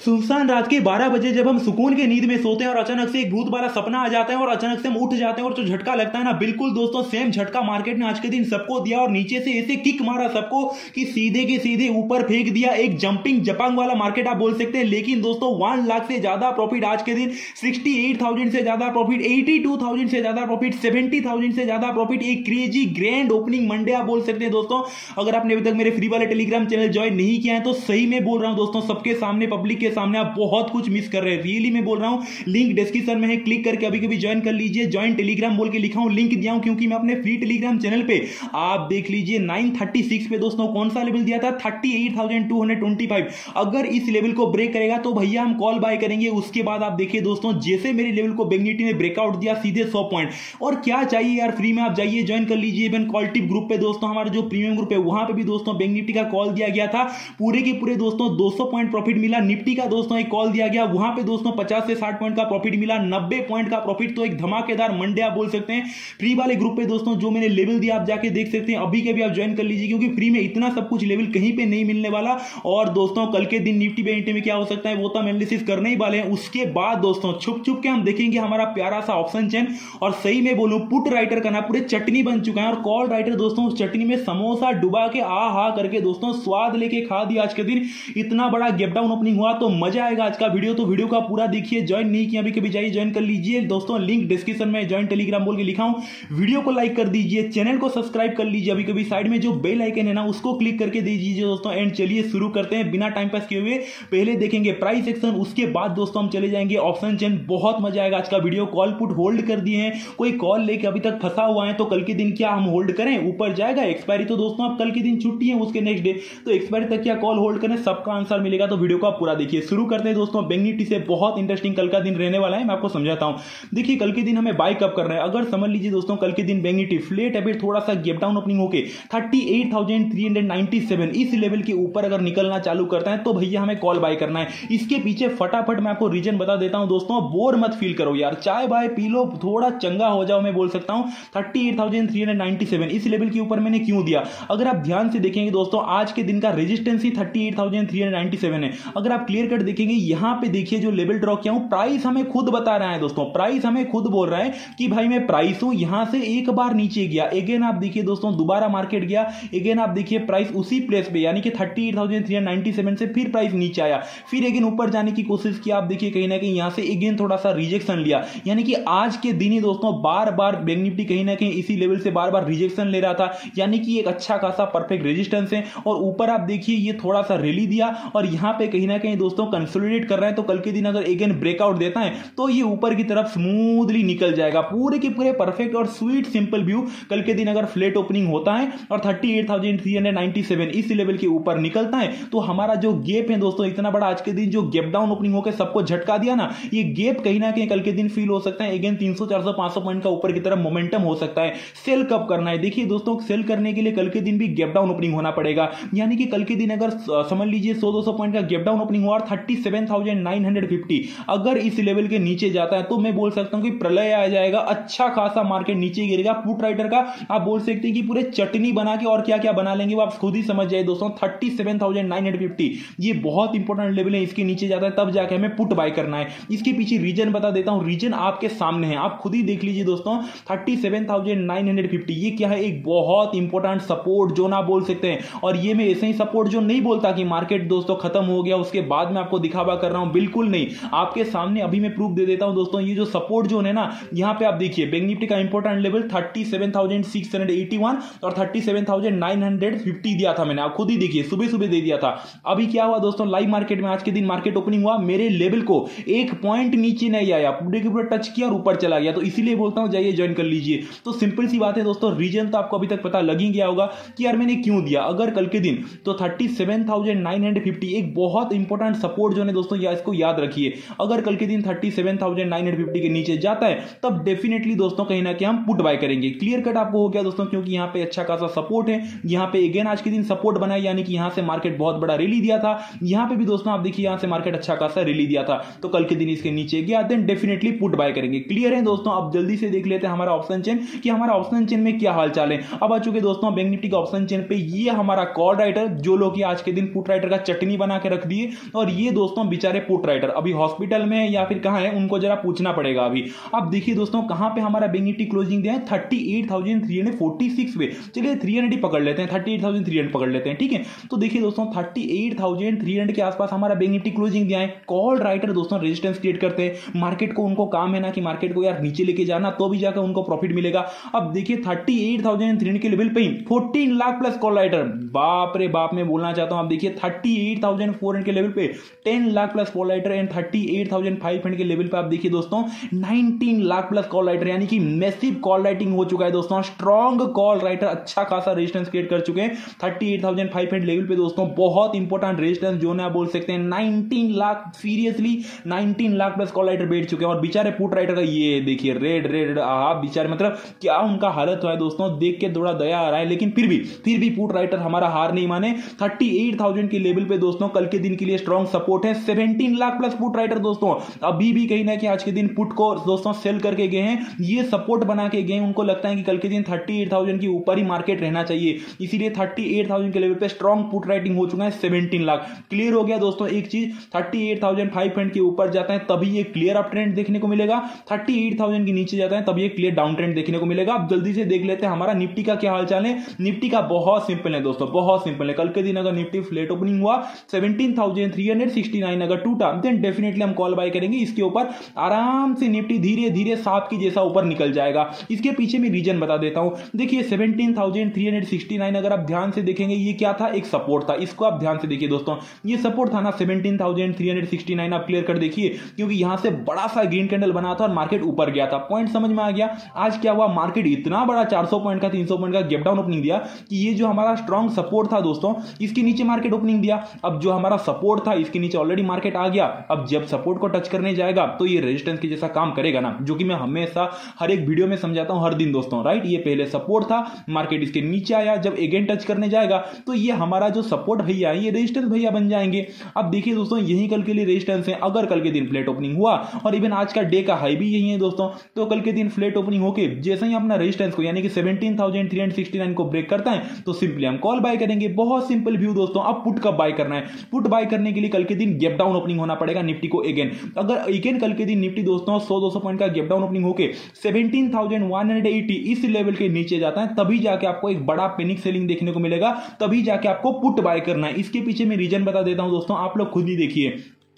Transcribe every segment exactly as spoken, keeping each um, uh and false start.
सुनसान रात के बारह बजे जब हम सुकून के नींद में सोते हैं और अचानक से एक भूत वाला सपना आ जाता है और अचानक से हम उठ जाते हैं और जो झटका लगता है ना, बिल्कुल दोस्तों सेम झटका मार्केट ने आज के दिन सबको दिया और नीचे से ऐसे किक मारा सबको कि सीधे के सीधे ऊपर फेंक दिया। एक जंपिंग जपांग वाला मार्केट आप बोल सकते हैं। लेकिन दोस्तों वन लाख से ज्यादा प्रॉफिट आज के दिन, सिक्सटी एट थाउजेंड से ज्यादा प्रॉफिट, एटी टू थाउजेंड से ज्यादा प्रॉफिट, सेवेंटी थाउजेंड से ज्यादा प्रॉफिट। एक क्रेजी ग्रैंड ओपनिंग मंडे आप बोल सकते हैं दोस्तों। अगर आपने अभी तक मेरे फ्री वाले टेलीग्राम चैनल ज्वाइन नहीं किया है तो सही में बोल रहा हूं दोस्तों, सबके सामने पब्लिक के सामने आप बहुत कुछ मिस कर रहे हैं। रियली मैं बोल रहा हूं, लिंक डिस्क्रिप्शन में है, क्लिक करके अभी कभी ज्वाइन कर लीजिए। ज्वाइन टेलीग्राम बोल के लिखा हूं, लिंक दिया हूं क्योंकि मैं अपने फ्री टेलीग्राम चैनल पे आप देख लीजिए नाइन थर्टी सिक्स पे दोस्तों कौन सा लेवल दिया था, thirty eight thousand two hundred twenty five. अगर इस लेवल को ब्रेक करेगा तो भैया हम कॉल बाय करेंगे। उसके बाद आप देखिए दोस्तों, जैसे मेरे लेवल को बैंक निफ्टी ने ब्रेकआउट दिया सीधे सौ पॉइंट। और क्या चाहिए यार, फ्री में आप जाइए ज्वाइन कर लीजिए। इवन कॉल टिप ग्रुप पे दोस्तों, हमारा जो प्रीमियम ग्रुप है वहां पे भी दोस्तों बैंक निफ्टी का कॉल दिया गया था। पूरे के पूरे दोस्तों दो सौ पॉइंट प्रॉफिट मिला। निफ्टी का दोस्तों एक कॉल दिया गया, वहां पे दोस्तों पचास से साठ पॉइंट का प्रॉफिट मिला, नब्बे पॉइंट का प्रॉफिट। तो एक धमाकेदार मंडे आप बोल सकते हैं। फ्री वाले ग्रुप पे दोस्तों जो मैंने लेवल दिया आप जाके देख सकते हैं, अभी के भी आप ज्वाइन कर लीजिए क्योंकि फ्री में इतना सब कुछ लेवल कहीं पे नहीं मिलने वाला। और दोस्तों कल के दिन निफ्टी बैंक निफ्टी में क्या हो सकता है वो तो हम एनालिसिस करने ही वाले हैं। उसके बाद दोस्तों छुप छुप के हम देखेंगे हमारा प्यारा सा ऑप्शन चेन। और सही में बोलूं, पुट राइटर का ना पूरे चटनी बन चुका है और कॉल राइटर दोस्तों उस चटनी में समोसा डुबा के आ हा करके दोस्तों स्वाद लेके खा दिया। आज के दिन इतना बड़ा गैप डाउन ओपनिंग हुआ तो मजा आएगा आज का वीडियो। तो वीडियो का पूरा देखिए। ज्वाइन नहीं किया अभी कभी जाइए ज्वाइन कर लीजिए दोस्तों। लिंक डिस्क्रिप्शन में ज्वाइन टेलीग्राम बोल के लिखा हूं। वीडियो को लाइक कर दीजिए, चैनल को सब्सक्राइब कर लीजिए। अभी कभी साइड में जो बेल आइकन है ना उसको क्लिक करके दे दीजिए दोस्तों। एंड चलिए शुरू करते हैं बिना टाइम पास किए हुए। पहले देखेंगे प्राइस सेक्शन, उसके बाद दोस्तों हम चले जाएंगे ऑप्शन चेन। बहुत मजा आएगा आज का वीडियो। कॉल पुट होल्ड कर दिए हैं, कोई कॉल लेके अभी तक फंसा हुआ है तो कल के दिन क्या हम होल्ड करें, ऊपर जाएगा एक्सपायरी तो दोस्तों आप कल के दिन छुट्टी है उसके नेक्स्ट डे, तो एक्सपायरी तक क्या कॉल होल्ड करें, सबका आंसर मिलेगा। तो वीडियो को आप पूरा देखिए। शुरू करते हैं दोस्तों बैंक निफ्टी से। बहुत इंटरेस्टिंग कल का दिन रहने वाला है, मैं आपको समझाता हूं। देखिए कल के दिन हमें बाय कब करना है। अगर समझ लीजिए दोस्तों कल के दिन बैंक निफ्टी फ्लैट अभी थोड़ा सा गैप डाउन ओपनिंग होके thirty eight thousand three hundred ninety seven इस लेवल के ऊपर अगर निकलना चालू करता है तो भैया हमें कॉल बाय करना है। इसके पीछे फटाफट मैं आपको रीजन बता देता हूं दोस्तों। बोर मत फील करो यार, चाय बाय पी लो, थोड़ा चंगा हो जाओ, मैं बोल सकता हूं। Thirty eight thousand three hundred ninety seven इस लेवल के ऊपर मैंने क्यों दिया, अगर आप ध्यान से देखेंगे दोस्तों आज के दिन का रेजिस्टेंस ही thirty eight thousand three hundred ninety seven है। अगर आप क्लियर कट देखेंगे यहां पे देखिए जो लेवल ड्रॉ किया हूं, प्राइस हमें खुद बता रहा है दोस्तों। प्राइस हमें खुद बोल रहा है कि भाई मैं प्राइस हूं। यहां से एक बार नीचे गया, अगेन आप देखिए दोस्तों दोबारा मार्केट गया, अगेन आप देखिए प्राइस उसी प्लेस पे यानी कि thirty eight thousand three hundred ninety seven से फिर प्राइस नीचे आया, फिर अगेन ऊपर जाने की कोशिश की। आप देखिए कहीं ना कहीं यहां से अगेन थोड़ा सा रिजेक्शन लिया, यानी कि आज के दिन ही दोस्तों बार बार बैंक निफ्टी कहीं ना कहीं इसी लेवल से बार बार रिजेक्शन ले रहा था, यानी कि एक अच्छा खासा परफेक्ट रेजिस्टेंस है। और ऊपर आप देखिए ये थोड़ा सा रैली दिया और यहां पे कहीं ना कहीं दोस्तों कंसोलिडेट कर रहे हैं। तो कल के दिन अगर अगेन ब्रेकआउट देता है तो ये ऊपर की तरफ स्मूथली निकल जाएगा। पूरे के पूरे परफेक्ट और स्वीट सिंपल व्यू कल के दिन अगर फ्लैट ओपनिंग होता है और thirty eight thousand three hundred ninety seven इस लेवल के ऊपर निकलता है तो हमारा जो गैप है दोस्तों इतना बड़ा आज के दिन जो गैप डाउन ओपनिंग होकर सबको झटका दिया ना, ये गैप कहीं ना कहीं कल के दिन फील हो सकता है। अगेन तीन सौ चार सौ पांच सौ पॉइंट का ऊपर की तरफ मोमेंटम हो सकता है। सेल कब करना है, देखिए दोस्तों सेल करने के लिए कल के दिन भी गैप डाउन ओपनिंग होना पड़ेगा। यानी कि कल के दिन अगर समझ लीजिए सौ दो सौ पॉइंट का गैप डाउन ओपनिंग हुआ और thirty seven thousand nine hundred fifty अगर इस लेवल के नीचे जाता है तो मैं बोल सकता हूं कि प्रलय आ जाएगा, अच्छा खासा मार्केट नीचे गिरेगा। पुट राइटर का आप बोल सकते हैं कि पूरे चटनी बना के और क्या क्या बना लेंगे वो आप खुद ही समझ जाए दोस्तों। Thirty seven thousand nine hundred fifty ये बहुत इंपॉर्टेंट लेवल है, इसके नीचे जाता है तब जाके हमें पुट बाय करना है। इसके पीछे रीजन बता देता हूं, रीजन आपके सामने है, आप खुद ही देख लीजिए दोस्तों। Thirty seven thousand nine hundred fifty ये क्या है, एक बहुत इंपॉर्टेंट सपोर्ट जोन आप बोल सकते हैं। और ये मैं ऐसे ही सपोर्ट जोन नहीं बोलता कि मार्केट दोस्तों खत्म हो गया उसके बाद मैं आपको दिखावा कर रहा हूं, बिल्कुल नहीं। आपके सामने अभी मैं प्रूफ दे देता हूं दोस्तों। ये जो सपोर्ट जोन है ना, यहां पे आप देखिए बैंक निफ्टी का important level thirty seven thousand six hundred eighty one और thirty seven thousand nine hundred fifty दिया था मैंने, आप खुद ही देखिए सुबह सुबह दे दिया था। अभी क्या हुआ दोस्तों, लाइव मार्केट में आज के दिन मार्केट ओपनिंग हुआ, मेरे लेवल को एक पॉइंट नीचे नहीं आया, पूरे के पूरे टच किया और ऊपर चला गया। तो इसीलिए बोलता हूं जाइए ज्वाइन कर लीजिए। तो सिंपल सी बात है दोस्तों, रीजन तो आपको अभी तक पता लग ही गया होगा कि यार मैंने क्यों दिया। अगर कल के दिन तो thirty seven thousand nine hundred fifty एक बहुत इंपॉर्टेंट सपोर्ट जोन है दोस्तों, या इसको याद रखिए। अगर कल के दिन thirty seven thousand nine hundred fifty के नीचे जाता है तब डेफिनेटली दोस्तों कहीं ना कहीं हम पुट बाय करेंगे। क्लियर कट आपको हो गया दोस्तों, क्योंकि यहां पे अच्छा खासा सपोर्ट है। यहां पे अगेन आज के दिन सपोर्ट बना है, यानी कि यहां से मार्केट बहुत बड़ा रैली दिया था। यहां पे भी दोस्तों आप देखिए यहां से मार्केट अच्छा खासा रैली दिया था, तो कल के दिन इसके नीचे गया, देन डेफिनेटली पुट बाय करेंगे। क्लियर है दोस्तों। अब जल्दी से देख लेते हैं हमारा ऑप्शन चेन कि हमारा ऑप्शन चेन में क्या हाल चाल है। अब आ चुके दोस्तों बैंक निफ्टी का ऑप्शन चेन पे, ये हमारा कॉल राइटर जो लोग आज के दिन पुट राइटर का चटनी बना के रख दिए, और ये दोस्तों बेचारे पुट राइटर अभी हॉस्पिटल में या फिर कहां है, उनको जरा पूछना पड़ेगा अभी। अब देखिए दोस्तों कहां पे हमारा बैंक निफ्टी क्लोजिंग दिया है, thirty eight thousand three hundred forty six पे। चलिए थ्री हंड्रेड ही पकड़ लेते हैं, thirty eight thousand three hundred पकड़ लेते हैं, ठीक है। तो देखिए दोस्तों thirty eight thousand three hundred के आसपास हमारा बैंक निफ्टी क्लोजिंग दिया है। कॉल राइटर दोस्तों रेजिस्टेंस क्रिएट करते हैं मार्केट को, उनको काम है ना कि मार्केट को यार नीचे लेके जाना, तो भी जाकर उनको प्रॉफिट मिलेगा। अब देखिए thirty eight thousand three hundred के लेवल पे ही fourteen lakh plus call writer, बाप रे बाप मैं बोलना चाहता हूं। आप देखिए thirty eight thousand four hundred के लेवल पे ten lakh plus call writer and thirty eight thousand five hundred के लेवल पे आप देखिए दोस्तों nineteen lakh plus call writer, यानी कि मैसिव कॉल राइटिंग हो चुका है दोस्तों। स्ट्रॉन्ग कॉल राइटर अच्छा खासा रेजिस्टेंस क्रिएट कर चुके हैं thirty eight thousand five hundred level पे दोस्तों। बहुत इंपॉर्टेंट रेजिस्टेंस जोन है, आप बोल सकते हैं nineteen lakh, seriously nineteen lakh plus call writer बैठ चुके हैं। और बेचारे पुट राइटर का ये देखिए रेड रेड, आप बेचारे मतलब क्या उनका हालत हुआ है दोस्तों, देख के थोड़ा दया आ रहा है। लेकिन फिर भी फिर भी पुट राइटर हमारा हार नहीं माने। थर्टी एट थाउजेंड के लेवल पे दोस्तों कल के दिन के लिए स्ट्रॉन्ग सपोर्ट है। Seventeen lakh plus put writer दोस्तों अभी भी कहीं ना कहीं आज के दिन पुट को दोस्तों सेल करके गए हैं, ये सपोर्ट बना के गए। उनको लगता है कि कल के दिन थर्टी एट थाउजेंड के ऊपर ही मार्केट रहना चाहिए, इसीलिए थर्टी एट थाउजेंड के लेवल पे स्ट्रॉन्ग पुट राइटिंग हो चुका है सेवनटीन लाख। क्लियर हो गया दोस्तों एक चीज, thirty eight thousand five hundred के ऊपर जाता है तभी ये क्लियर अप ट्रेंड देखने को मिलेगा, थर्टी एट थाउजेंड के नीचे जाता है तभी ये क्लियर डाउन ट्रेंड देखने को मिलेगा। अब जल्दी से देख लेते हैं हमारा निफ्टी का क्या हालचाल है। निफ्टी का बहुत सिंपल है दोस्तों, बहुत सिंपल है। कल के दिन अगर निफ्टी फ्लैट ओपनिंग हुआ seventeen thousand three hundred sixty nine अगर टूटा, देन डेफिनेटली हम कॉल बाय करेंगे। इसके ऊपर आराम से निफ्टी धीरे धीरे सांप की जैसा ऊपर निकल जाएगा। इसके पीछे मैं रीजन बता देता हूं। देखिए seventeen thousand three hundred sixty nine अगर आप ध्यान से देखेंगे, ये क्या था, एक सपोर्ट था। इसको आप ध्यान से देखिए दोस्तों, ये सपोर्ट था ना seventeen thousand three hundred sixty nine, आप क्लियर कर देखिए, क्योंकि यहां से बड़ा सा ग्रीन कैंडल बना था और मार्केट ऊपर गया था। पॉइंट समझ में आ गया। आज क्या हुआ, मार्केट इतना बड़ा चार सौ पॉइंट का तीन सौ पॉइंट का गैप डाउन ओपनिंग दिया कि ये जो हमारा स्ट्रॉन्ग सपोर्ट था दोस्तों, इसके नीचे मार्केट ओपनिंग दिया। अब जो हमारा सपोर्ट था इसके नीचे ऑलरेडी मार्केट आ गया। अब जब सपोर्ट को टच करने जाएगा तो ये रेजिस्टेंस के जैसा काम करेगा ना, जो कि मैं हमेशा हर एक वीडियो में समझाता हूं हर दिन दोस्तों, राइट। ये पहले सपोर्ट था, मार्केट इसके नीचे आया, जब अगेन टच करने जाएगा तो ये हमारा जो सपोर्ट भैया ये रेजिस्टेंस भैया बन जाएंगे। अब देखिए दोस्तों यही कल के लिए रेजिस्टेंस है। अगर कल के दिन फ्लैट ओपनिंग हुआ और इवन आज का डे का हाई भी यही है दोस्तों, तो कल के दिन फ्लैट ओपनिंग होके जैसे ही अपना रेजिस्टेंस को यानी कि seventeen thousand three hundred sixty nine को ब्रेक करता है तो सिंपली हम कॉल बाय करेंगे। बहुत सिंपल व्यू दोस्तों। अब पुट कब बाय करना है, पुट बाय करने के लिए कल के दिन गैप डाउन ओपनिंग होना पड़ेगा निफ्टी को अगेन। अगर अगेन कल के दिन निफ्टी दोस्तों सौ दो सौ पॉइंट का गैप डाउन ओपनिंग होके seventeen thousand one hundred eighty इस लेवल के नीचे जाता है, तभी जाके आपको एक बड़ा पैनिक सेलिंग देखने को मिलेगा, तभी जाके आपको पुट बाय करना है। इसके पीछे मैं रीजन बता देता हूं दोस्तों, आप लोग खुद ही देखिए।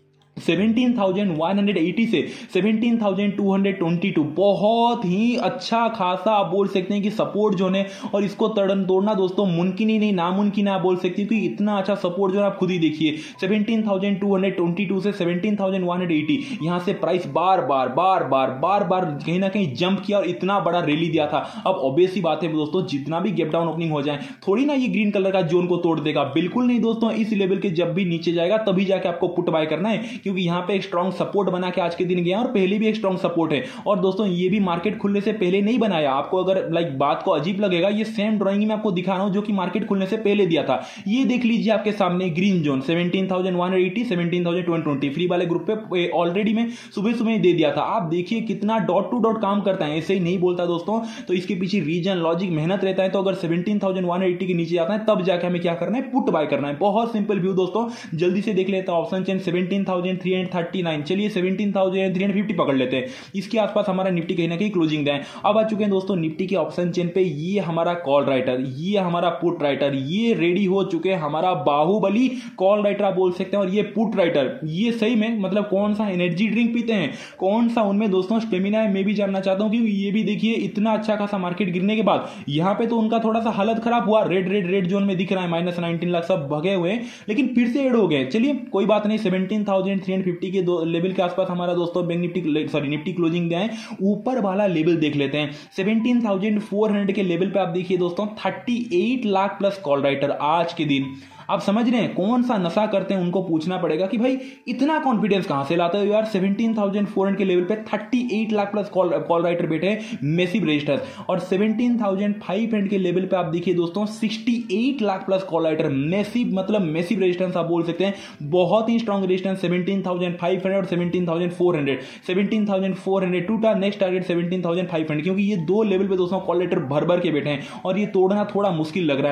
Seventeen thousand one hundred eighty से seventeen thousand two hundred twenty two बहुत ही अच्छा खासा आप बोल सकते हैं कि सपोर्ट जोन है, और इसको तड़न तोड़ना दोस्तों मुमकिन ही नहीं, नामुमकिन है आप बोल सकते हैं, क्योंकि इतना अच्छा सपोर्ट जोन आप खुद ही देखिए। Seventeen thousand two hundred twenty two से seventeen thousand one hundred eighty यहां से प्राइस बार बार बार बार बार बार कहीं ना कहीं जंप किया और इतना बड़ा रैली दिया था। अब ऑब्वियस ही बात है दोस्तों, जितना भी गैप डाउन ओपनिंग हो जाए थोड़ी ना ये ग्रीन कलर का जोन को तोड़ देगा, बिल्कुल नहीं दोस्तों। इस लेवल के जब भी नीचे जाएगा तभी जाके आपको पुट बाय करना है, क्योंकि यहां पे एक स्ट्रॉन्ग सपोर्ट बना के आज के दिन गया और पहले भी एक स्ट्रॉन्ग सपोर्ट है। और दोस्तों ये भी मार्केट खुलने से पहले नहीं बनाया। आपको अगर लाइक बात को अजीब लगेगा, ये सेम ड्राइंग में आपको दिखा रहा हूं जो कि मार्केट खुलने से पहले दिया था। ये देख लीजिए आपके सामने green zone seventeen thousand one hundred eighty seventeen thousand two hundred twenty three वाले ग्रुप पे ऑलरेडी में सुबह सुबह दे दिया था। आप देखिए कितना डॉट टू डॉट काम करता है, ऐसे ही नहीं बोलता दोस्तों। तो इसके पीछे रीजन लॉजिक मेहनत रहता है। तो अगर seventeen thousand one hundred eighty के नीचे जाता है तब जाके हमें क्या करना है, पुट बाय करना है। बहुत सिंपल व्यू दोस्तों, जल्दी से देख लेते हैं। Option chain seventeen thousand three hundred thirty nine, चलिए seventeen thousand three hundred fifty पकड़ लेते हैं। इसके आसपास हमारा निफ्टी कहीं ना कहीं क्लोजिंग है। अब आ चुके हैं दोस्तों निफ्टी के ऑप्शन चेन पे। ये हमारा कॉल राइटर, ये हमारा पुट राइटर, ये रेडी हो चुके हैं हमारा बाहुबली कॉल राइटर आप बोल सकते हैं। और ये पुट राइटर, ये सही में मतलब कौन सा एनर्जी ड्रिंक पीते हैं, कौन सा उनमें दोस्तों स्टेमिना है, मैं भी जानना चाहता हूं। कि ये भी देखिए इतना अच्छा खासा मार्केट गिरने के बाद यहां पे तो उनका थोड़ा सा हालत खराब हुआ, रेड रेड रेड जोन में दिख रहा है, माइनस नाइनटीन लाख सब भगे हुए, लेकिन फिर से एड हो गए। चलिए कोई बात नहीं, seventeen thousand three hundred fifty के लेवल के आसपास हमारा दोस्तों bank Nifty sorry Nifty closing गए। ऊपर वाला लेवल देख लेते हैं, सेवनटीन थाउजेंड फोर हंड्रेड के लेवल पे आप देखिए दोस्तों thirty eight lakh plus call writer आज के दिन। आप समझ रहे हैं कौन सा नशा करते हैं, उनको पूछना पड़ेगा कि भाई इतना कॉन्फिडेंस कहां से लाते हो यार। सेवनटीन थाउजेंड फोर हंड्रेड के लेवल पे thirty eight lakh plus call call writer बैठे हैं, मैसिव रजिस्टर्स। और सेवनटीन थाउजेंड फाइव हंड्रेड के लेवल पे आप देखिए दोस्तों sixty eight lakh plus call writer, massive मतलब मैसिव रेजिस्टेंस आप बोल सकते हैं, बहुत ही strong resistance. Seventeen thousand five hundred और seventeen thousand four hundred, seventeen thousand four hundred टूटा, next target seventeen thousand five hundred, क्योंकि ये दो लेवल पे दोस्तों कॉल राइटर भर भर के बैठे हैं और ये तोड़ना थोड़ा मुश्किल लग रहा है। बट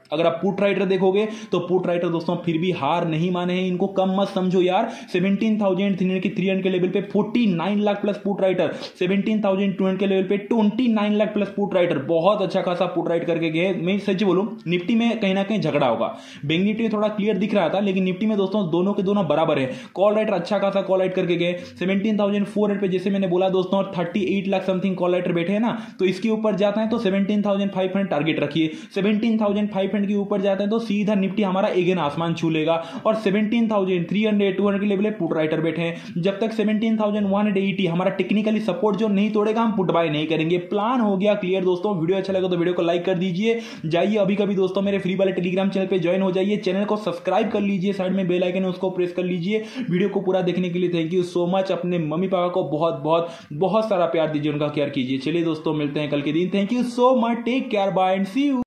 अगर आप पुट राइटर देखोगे तो पुट राइटर दोस्तों फिर भी हार नहीं माने हैं, इनको कम मत समझो यार। सेवनटीन थाउजेंड थ्री हंड्रेड की थ्री हंड्रेड के लेवल पे forty nine lakh plus put writer, seventeen thousand two hundred के लेवल पे twenty nine lakh plus put writer, बहुत अच्छा खासा पुट राइट करके गए। मैं सच बोलूं निफ्टी में कहीं ना कहीं झगड़ा होगा, बैंक निफ्टी में थोड़ा क्लियर दिख रहा था, लेकिन निफ्टी में दोस्तों दोनों के दोनों बराबर है। कॉल राइटर अच्छा खासा कॉल राइट करके गए। सेवनटीन थाउजेंड फोर हंड्रेड पे जैसे मैंने बोला दोस्तों thirty eight lakh something call writer बैठे हैं ना, तो इसके ऊपर जाता है तो seventeen thousand five hundred target रखिए। सेवनटीन थाउजेंड फाइव हंड्रेड के ऊपर जाता है तो सीधा निफ्टी हमारा अगेन आसमान छू लेगा। और seventeen thousand three hundred two hundred के लेवल पे पुट राइटर बैठे हैं। जब तक सेवनटीन थाउजेंड वन एटी हमारा टेक्निकली सपोर्ट जो नहीं तोड़ेगा हम पुट बाय नहीं करेंगे। प्लान हो गया क्लियर दोस्तों। वीडियो अच्छा लगा तो वीडियो को लाइक कर दीजिए। जाइए अभी कभी दोस्तों मेरे फ्री वाले टेलीग्राम चैनल पे ज्वाइन हो जाइए, चैनल को सब्सक्राइब कर लीजिए, साइड में बेल आइकन है उसको प्रेस कर लीजिए। वीडियो को पूरा देखने के लिए थैंक यू सो मच। अपने मम्मी पापा को बहुत बहुत बहुत सारा प्यार दीजिए, उनका केयर कीजिए। चलिए दोस्तों मिलते हैं कल के दिन। Thank you so much, take care, bye and see you.